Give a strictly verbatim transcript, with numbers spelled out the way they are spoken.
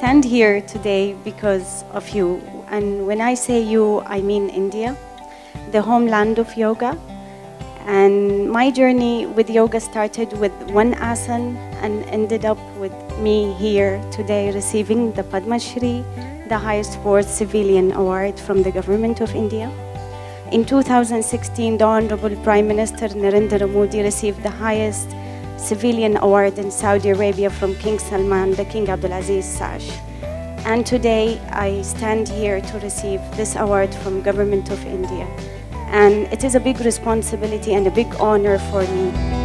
stand here today because of you. And when I say you, I mean India, the homeland of yoga. And my journey with yoga started with one asana and ended up with me here today receiving the Padma Shri, the highest fourth civilian award from the government of India. In two thousand sixteen, the Honorable Prime Minister Narendra Modi received the highest civilian award in Saudi Arabia from King Salman, the King Abdulaziz Sash. And today I stand here to receive this award from Government of India. And it is a big responsibility and a big honor for me.